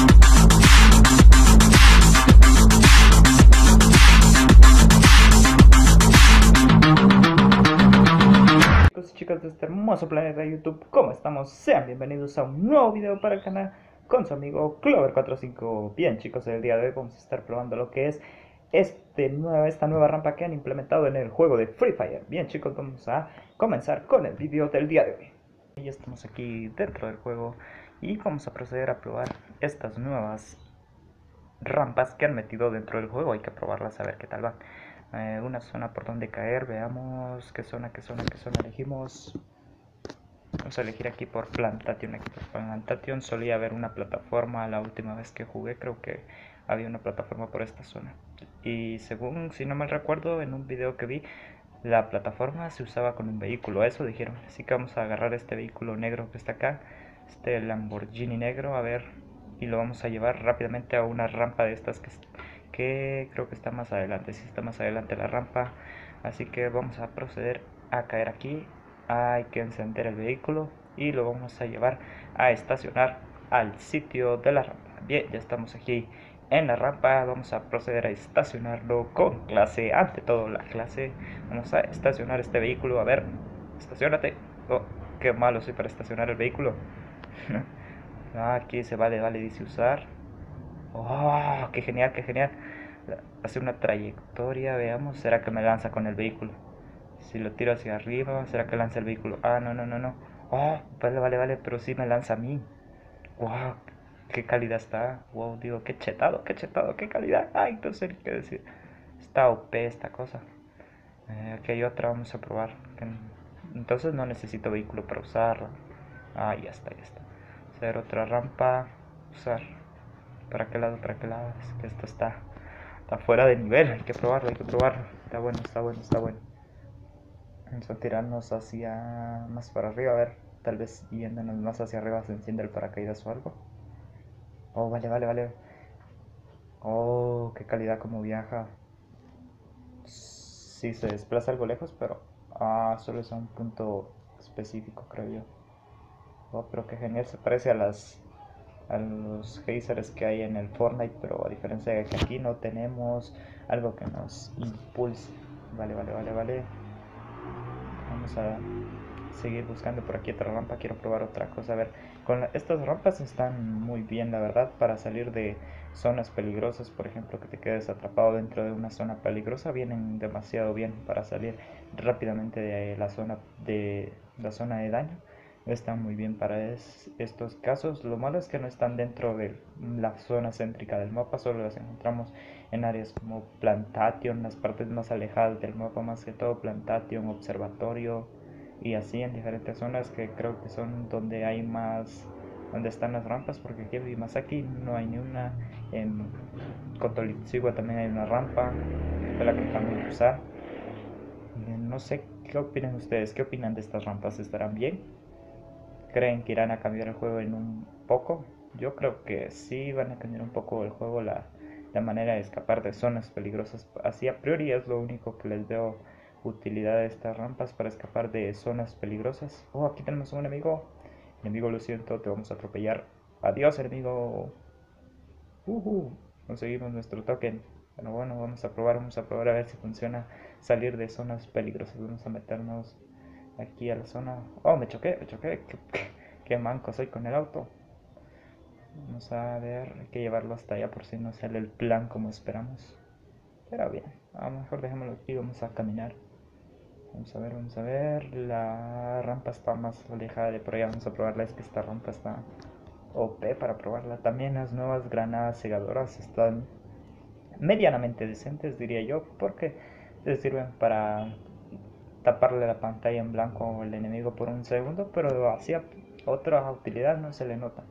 Chicos y chicas de este hermoso planeta de YouTube, ¿cómo estamos? Sean bienvenidos a un nuevo video para el canal con su amigo Clover45. Bien chicos, el día de hoy vamos a estar probando lo que es esta nueva rampa que han implementado en el juego de Free Fire. Bien chicos, vamos a comenzar con el video del día de hoy. Ya estamos aquí dentro del juego y vamos a proceder a probar estas nuevas rampas que han metido dentro del juego. Hay que probarlas a ver qué tal van. Una zona por donde caer, veamos qué zona elegimos. Vamos a elegir aquí por Plantation. Aquí por Plantation solía haber una plataforma. La última vez que jugué creo que había una plataforma por esta zona. Y según, si no mal recuerdo, en un video que vi, la plataforma se usaba con un vehículo, eso dijeron. Así que vamos a agarrar este vehículo negro que está acá, este Lamborghini negro, a ver, y lo vamos a llevar rápidamente a una rampa de estas que creo que está más adelante. Sí, está más adelante la rampa, así que vamos a proceder a caer aquí. Hay que encender el vehículo y lo vamos a llevar a estacionar al sitio de la rampa. Bien, ya estamos aquí en la rampa. Vamos a proceder a estacionarlo con clase. Ante todo la clase. Vamos a estacionar este vehículo. A ver, estacionate. Oh, qué malo soy para estacionar el vehículo. Aquí se vale, dice usar. Oh, qué genial, qué genial. Hace una trayectoria, veamos. ¿Será que me lanza con el vehículo? Si lo tiro hacia arriba, ¿será que lanza el vehículo? Ah, no. Oh, vale, pero sí me lanza a mí. Wow, qué calidad está. Wow, digo, qué chetado, qué calidad. Ay, no sé qué decir. Está OP esta cosa. Aquí hay otra, vamos a probar. Entonces no necesito vehículo para usarla. Ah, ya está. Hacer otra rampa. Usar. ¿Para qué lado? Es que esto está fuera de nivel. Hay que probarlo. Está bueno. Vamos a tirarnos hacia más para arriba, a ver, tal vez yéndonos más hacia arriba se enciende el paracaídas o algo. Oh, vale. Oh, qué calidad como viaja. Sí, se desplaza algo lejos, pero solo es a un punto específico, creo yo. Oh, pero qué genial, se parece a los geysers que hay en el Fortnite, pero a diferencia de que aquí no tenemos algo que nos impulse. Vale. Vamos a seguir buscando por aquí otra rampa. Quiero probar otra cosa. A ver, estas rampas están muy bien, la verdad, para salir de zonas peligrosas. Por ejemplo, que te quedes atrapado dentro de una zona peligrosa, vienen demasiado bien para salir rápidamente de la zona de daño. Están muy bien para estos casos. Lo malo es que no están dentro de la zona céntrica del mapa, solo las encontramos en áreas como Plantation, las partes más alejadas del mapa, más que todo Plantation, Observatorio y así en diferentes zonas que creo que son donde hay más, donde están las rampas, porque aquí en Masaki no hay ni una. En Kotolitsigua también hay una rampa, de la que también usar. No sé qué opinan ustedes, qué opinan de estas rampas, ¿estarán bien? ¿Creen que irán a cambiar el juego en un poco? Yo creo que sí van a cambiar un poco el juego, la manera de escapar de zonas peligrosas. Así a priori es lo único que les veo utilidad de estas rampas, para escapar de zonas peligrosas. Oh, aquí tenemos a un enemigo. Enemigo, lo siento, te vamos a atropellar. Adiós, enemigo. Conseguimos nuestro token. Bueno, vamos a probar a ver si funciona salir de zonas peligrosas. Vamos a meternos aquí a la zona. Oh, me choqué. Qué manco soy con el auto. Vamos a ver, hay que llevarlo hasta allá por si no sale el plan como esperamos. Pero bien, a lo mejor dejémoslo aquí, vamos a caminar. Vamos a ver, la rampa está más alejada de por allá, vamos a probarla. Es que esta rampa está OP para probarla. También las nuevas granadas cegadoras están medianamente decentes, diría yo, porque te sirven para taparle la pantalla en blanco al enemigo por un segundo, pero hacia otra utilidad no se le nota.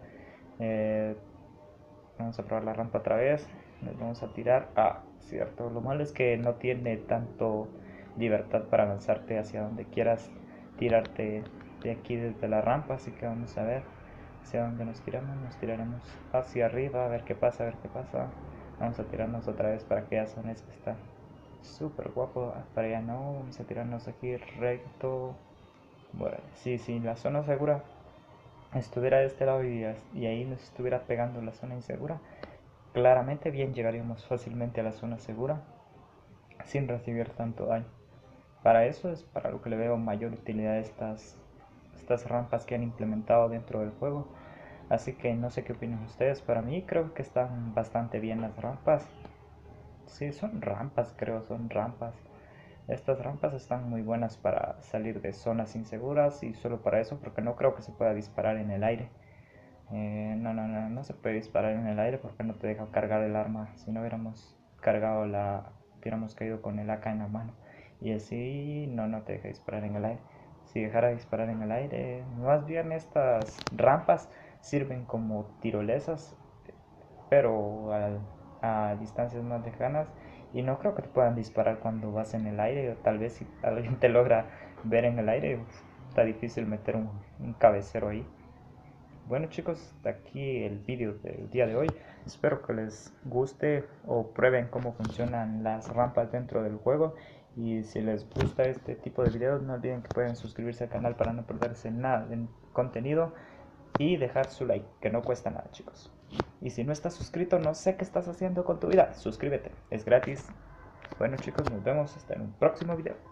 Vamos a probar la rampa otra vez. Nos vamos a tirar. Cierto. Lo malo es que no tiene tanto libertad para lanzarte hacia donde quieras tirarte de aquí desde la rampa. Así que vamos a ver hacia dónde nos tiramos. Nos tiraremos hacia arriba a ver qué pasa, Vamos a tirarnos otra vez para aquella zona. Es que está súper guapo. Para allá no. Vamos a tirarnos aquí recto. Bueno, sí, la zona segura. estuviera de este lado y ahí nos estuviera pegando la zona insegura, claramente bien llegaríamos fácilmente a la zona segura sin recibir tanto daño. Para eso es para lo que le veo mayor utilidad a estas rampas que han implementado dentro del juego. Así que no sé qué opinan ustedes. Para mí creo que están bastante bien las rampas. Sí, son rampas, creo, son rampas. Estas rampas están muy buenas para salir de zonas inseguras y solo para eso, porque no creo que se pueda disparar en el aire. No se puede disparar en el aire porque no te deja cargar el arma. Si no hubiéramos cargado hubiéramos caído con el AK en la mano. Y así no te deja disparar en el aire. Si dejara disparar en el aire, más bien estas rampas sirven como tirolesas, pero a distancias más lejanas. Y no creo que te puedan disparar cuando vas en el aire. O tal vez si alguien te logra ver en el aire, está difícil meter un cabecero ahí. Bueno chicos, hasta aquí el vídeo del día de hoy. Espero que les guste o prueben cómo funcionan las rampas dentro del juego. Y si les gusta este tipo de videos, no olviden que pueden suscribirse al canal para no perderse nada de contenido. Y dejar su like, que no cuesta nada chicos. Y si no estás suscrito, no sé qué estás haciendo con tu vida. Suscríbete, es gratis. Bueno chicos, nos vemos hasta en un próximo video.